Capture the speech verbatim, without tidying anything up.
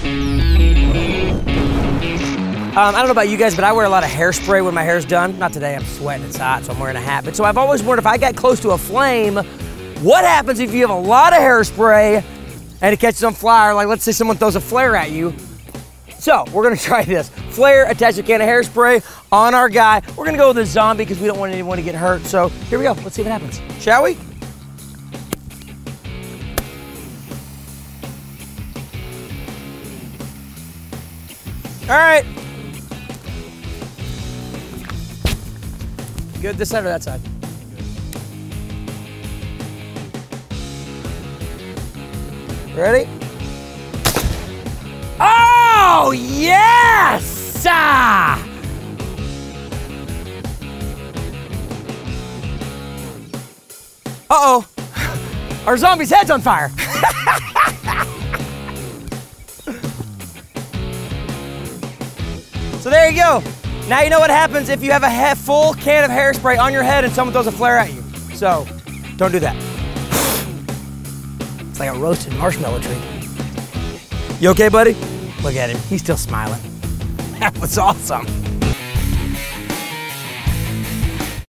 Um, I don't know about you guys, but I wear a lot of hairspray when my hair's done. Not today, I'm sweating, it's hot, so I'm wearing a hat. But so I've always wondered if I get close to a flame, what happens if you have a lot of hairspray and it catches on fire? Like let's say someone throws a flare at you. So we're gonna try this. Flare, attach a can of hairspray on our guy. We're gonna go with a zombie because we don't want anyone to get hurt. So here we go, let's see what happens. Shall we? All right. Good, this side or that side? Ready? Oh, yes! Ah! Uh-oh, our zombie's head's on fire. So there you go. Now you know what happens if you have a full can of hairspray on your head and someone throws a flare at you. So, don't do that. It's like a roasted marshmallow tree. You okay, buddy? Look at him, he's still smiling. That was awesome.